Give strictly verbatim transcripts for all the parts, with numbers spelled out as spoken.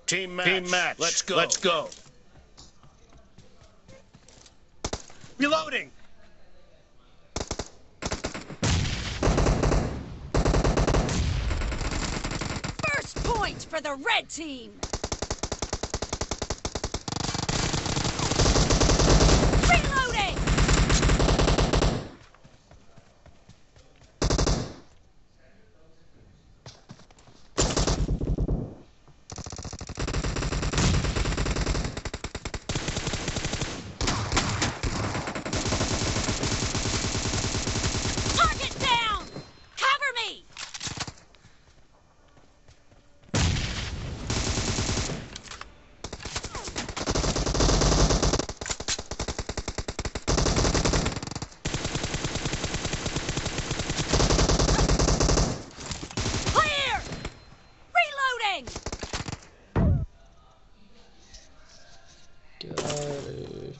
Team match. Team match. Let's go. Let's go. Reloading. First point for the red team. Reloading. Target down. Cover me. Clear. Reloading. Got it.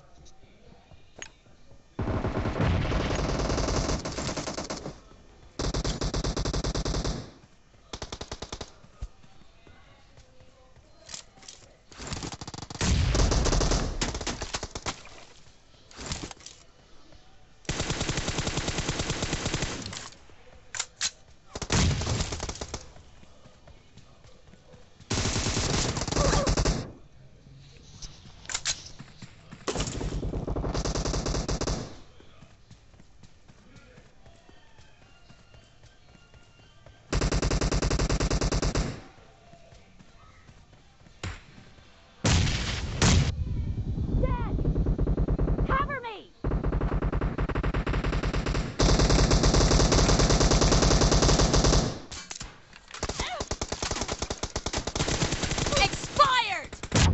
Dead. Cover me. Expired.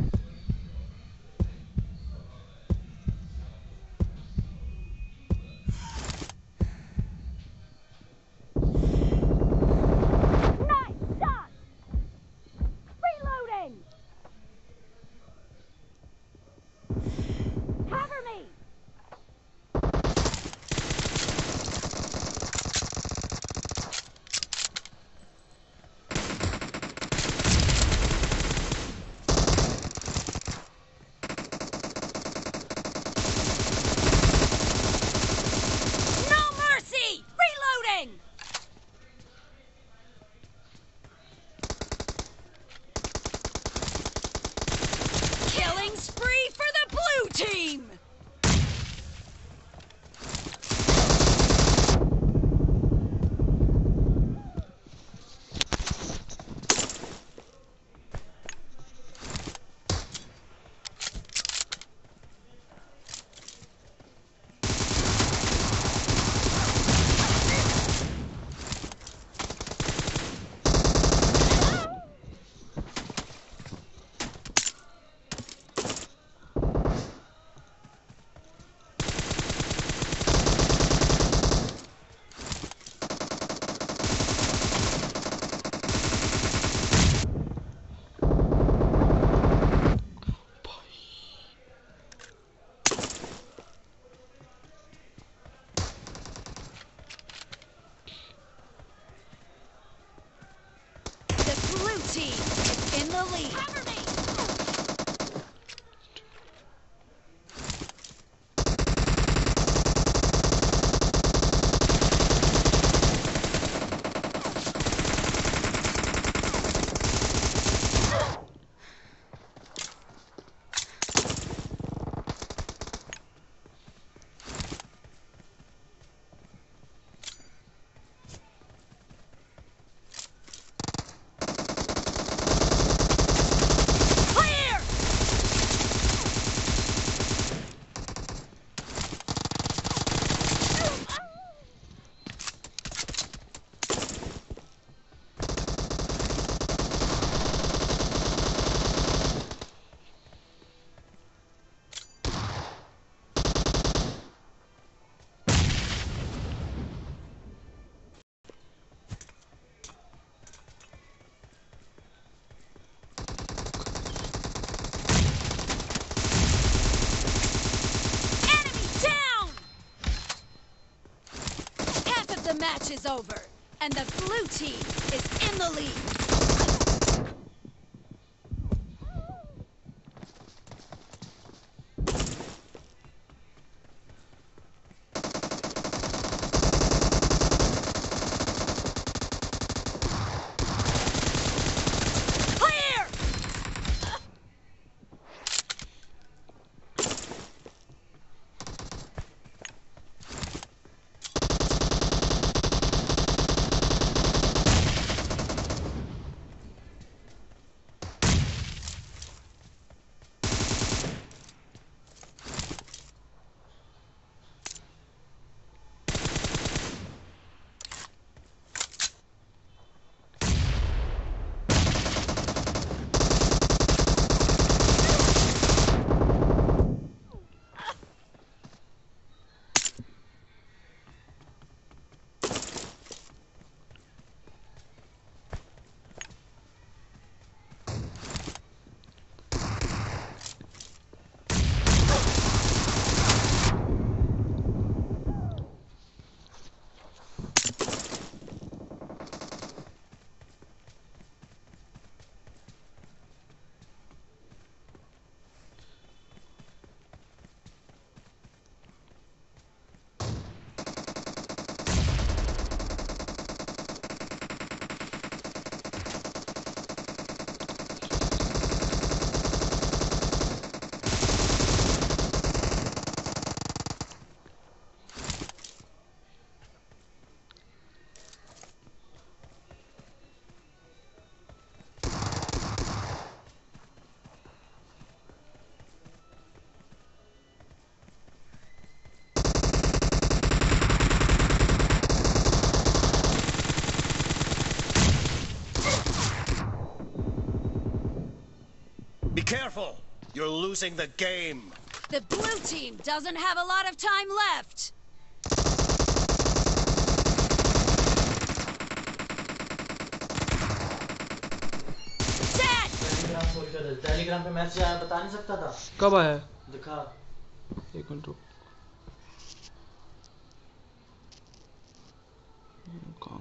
Nice shot. Reloading. Cover me. No mercy. Reloading. Killing spree for the blue team. The blue team is in the lead. Cover me. Clear. Enemy down. Half of the match is over, and the blue team is in the lead. losing the game. The blue team doesn't have a lot of time left. Dead. Telegram पे message आया, बता नहीं सकता था। कब आया? दिखा। एक मिनट रुक। कहाँ